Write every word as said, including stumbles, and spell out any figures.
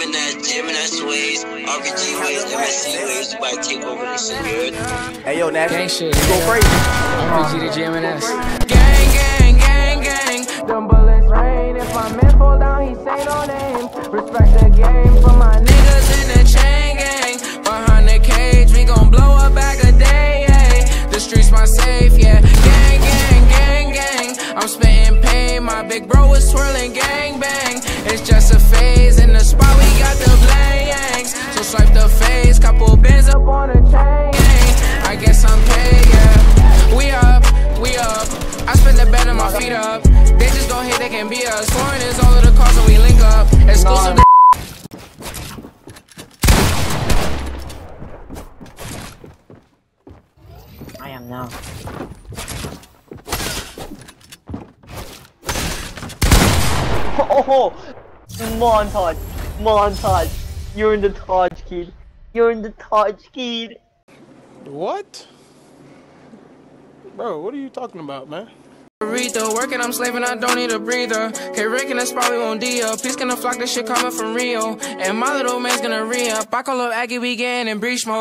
jamming that, jamming that sways, R P G waves, M S C waves, you about to take over this shit, you heard? Hey yo, Nash, gang shit, you go crazy. R P G to J M N S. Gang, gang, gang, gang. Them bullets rain. If my man fall down, he say no name. Respect the game for my niggas in the chain gang. Behind the cage, we gon' blow a bag a day. Ay. The streets my safe, yeah. Gang, gang, gang, gang. I'm spitting pain. My big bro is swirling gang bang. It's just a phase. In the spot, we got the blangs. So swipe the face. Couple bands up on the chain. I guess I'm paid, yeah. We up, we up. I spend the bed on my feet up. They just gon' hate, they can beat us. Foreign is all of the cars when we link up. Exclusive. No. I am now. Oh, montage, montage. You're in the Taj, kid. You're in the Taj, kid. What? Bro, what are you talking about, man? Aretha, working, I'm slaving, I don't need a breather. K Rick in the spot, we won't D up. Peace gonna flock, this shit coming from Rio. And my little man's gonna re up. I call up Aggie, we getting in breach mode.